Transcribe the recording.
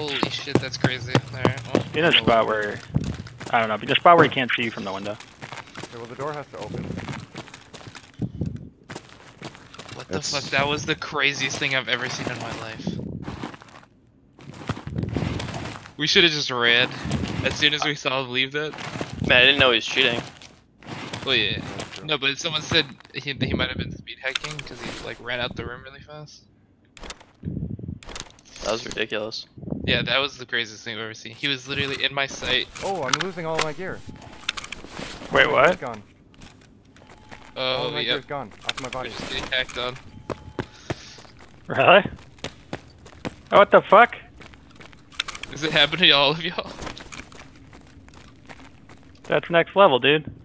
Holy shit, that's crazy. Alright, well. In a spot where, I don't know, in a spot where he can't see you from the window. Okay, well the door has to open. What the fuck? That was the craziest thing I've ever seen in my life. We should have just ran as soon as we saw him leave that. Man, I didn't know he was cheating. Well, yeah. No, but someone said he might have been speed hacking because he like ran out the room really fast. That was ridiculous. Yeah, that was the craziest thing I've ever seen. He was literally in my sight. Oh, I'm losing all of my gear. Wait, what? It's gone. All Oh, of my yep. gear's gone. Off my body. We're just getting hacked on. Really? Oh, what the fuck? Does it happen to all of y'all? That's next level, dude.